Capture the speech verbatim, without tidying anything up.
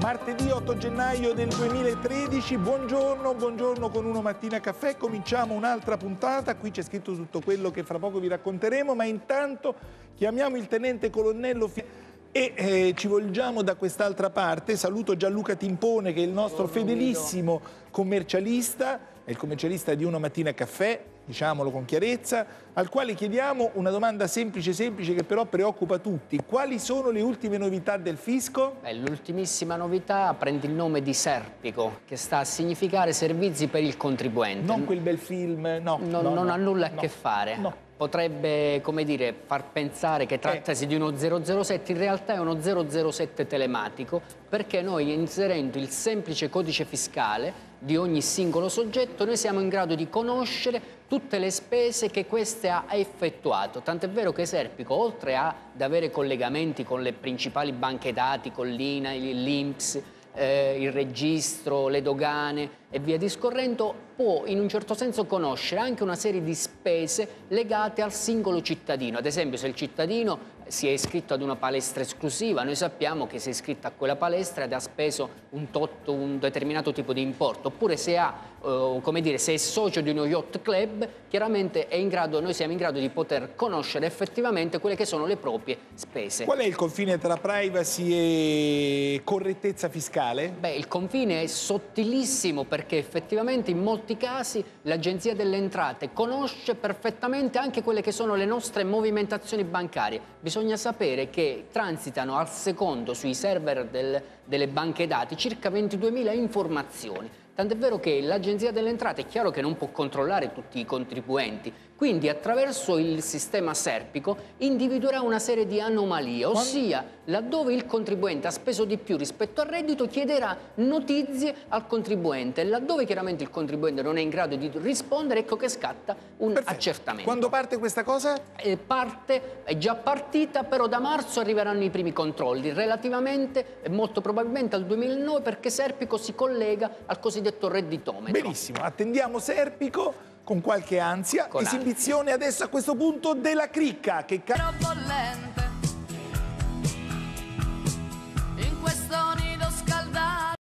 Martedì otto gennaio del duemilatredici, buongiorno, buongiorno con Uno Mattina Caffè, cominciamo un'altra puntata, qui c'è scritto tutto quello che fra poco vi racconteremo, ma intanto chiamiamo il tenente colonnello e eh, ci volgiamo da quest'altra parte. Saluto Gianluca Timpone che è il nostro fedelissimo commercialista, è il commercialista di Uno Mattina Caffè, diciamolo con chiarezza, al quale chiediamo una domanda semplice semplice che però preoccupa tutti. Quali sono le ultime novità del fisco? L'ultimissima novità prende il nome di Serpico, che sta a significare servizi per il contribuente. Non quel bel film, no. No, no non no, ha nulla no, a che fare. No. Potrebbe, come dire, far pensare che trattasi eh. di uno zero zero sette, in realtà è uno zero zero sette telematico, perché noi, inserendo il semplice codice fiscale di ogni singolo soggetto, noi siamo in grado di conoscere tutte le spese che queste ha effettuato. Tant'è vero che Serpico, oltre ad avere collegamenti con le principali banche dati, con l'I N A I, l'I N P S, eh, il registro, le dogane e via discorrendo, può in un certo senso conoscere anche una serie di spese legate al singolo cittadino. Ad esempio, se il cittadino si è iscritto ad una palestra esclusiva, noi sappiamo che si è iscritto a quella palestra ed ha speso un tot, un determinato tipo di importo, oppure se ha, eh, come dire, se è socio di uno yacht club, chiaramente è in grado, noi siamo in grado di poter conoscere effettivamente quelle che sono le proprie spese. Qual è il confine tra privacy e correttezza fiscale? Beh, il confine è sottilissimo, perché effettivamente in molti casi l'Agenzia delle Entrate conosce perfettamente anche quelle che sono le nostre movimentazioni bancarie. Bisogna sapere che transitano al secondo sui server del, delle banche dati circa ventiduemila informazioni. Tant'è vero che l'Agenzia delle Entrate è chiaro che non può controllare tutti i contribuenti, quindi attraverso il sistema Serpico individuerà una serie di anomalie, ossia laddove il contribuente ha speso di più rispetto al reddito chiederà notizie al contribuente, e laddove chiaramente il contribuente non è in grado di rispondere, ecco che scatta un Perfetto. accertamento. Quando parte questa cosa? Eh, parte, è già partita, però da marzo arriveranno i primi controlli, relativamente, molto probabilmente al duemilanove, perché Serpico si collega al cosiddetto redditometro. Benissimo, attendiamo Serpico con qualche ansia. Con Esibizione adesso a questo punto della cricca che